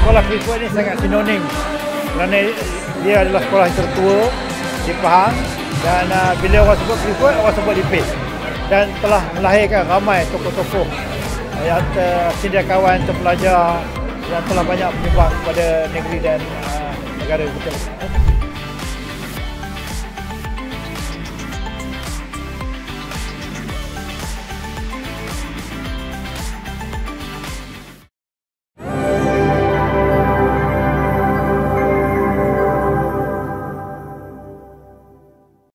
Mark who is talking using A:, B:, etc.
A: sekolah Clifford ini sangat sinonim kerana dia adalah sekolah yang tertua di Pahang dan bila orang sebut Clifford, orang sebut Lipis dan telah melahirkan ramai tokoh-tokoh yang cendekiawan, terpelajar yang telah banyak menyumbang kepada negeri dan negara kita.